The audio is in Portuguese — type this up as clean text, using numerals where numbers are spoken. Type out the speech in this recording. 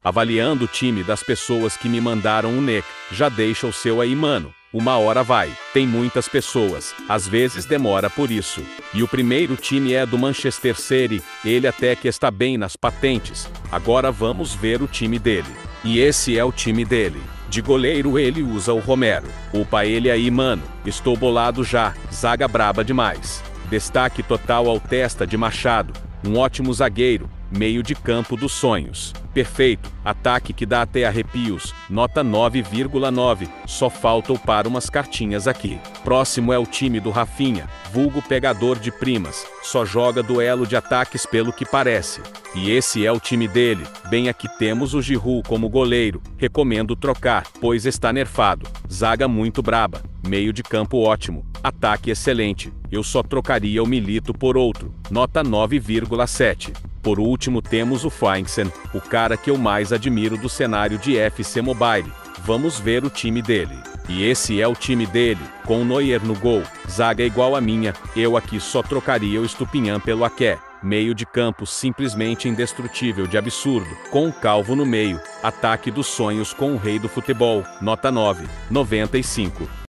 avaliando o time das pessoas que me mandaram o nick. Já deixa o seu aí, mano. Uma hora vai. Tem muitas pessoas, às vezes demora por isso. E o primeiro time é do Manchester City, ele até que está bem nas patentes. Agora vamos ver o time dele. E esse é o time dele. De goleiro ele usa o Romero. Upa ele aí, mano. Estou bolado já. Zaga braba demais. Destaque total ao Testa de Machado. Um ótimo zagueiro. Meio de campo dos sonhos. Perfeito. Ataque que dá até arrepios. Nota 9,9. Só falta upar umas cartinhas aqui. Próximo é o time do Rafinha, vulgo pegador de primas. Só joga duelo de ataques pelo que parece. E esse é o time dele. Bem, aqui temos o Giroud como goleiro. Recomendo trocar, pois está nerfado. Zaga muito braba. Meio de campo ótimo. Ataque excelente. Eu só trocaria o Milito por outro. Nota 9,7. Por último temos o Feinksen, o cara que eu mais admiro do cenário de FC Mobile. Vamos ver o time dele. E esse é o time dele, com o Neuer no gol. Zaga igual a minha, eu aqui só trocaria o Estupinhan pelo Aké. Meio de campo simplesmente indestrutível de absurdo, com o Calvo no meio. Ataque dos sonhos com o rei do futebol. Nota 9,95.